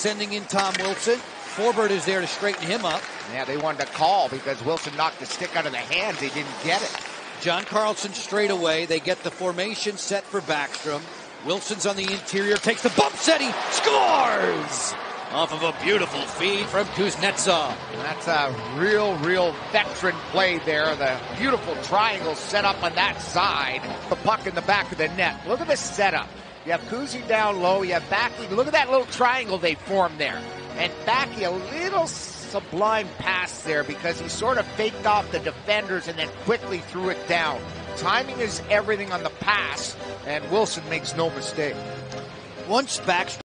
sending in Tom Wilson. Forbert is there to straighten him up. Yeah, they wanted to call because Wilson knocked the stick out of the hands. They didn't get it. John Carlson straight away. They get the formation set for Backstrom. Wilson's on the interior, takes the bump set, he scores! Off of a beautiful feed from Kuznetsov. That's a real veteran play there. The beautiful triangle set up on that side. The puck in the back of the net. Look at this setup. You have Kuzi down low, you have Backey. Look at that little triangle they formed there. And Backey, a little sublime pass there because he sort of faked off the defenders and then quickly threw it down. Timing is everything on the pass, and Wilson makes no mistake. Once Backstrom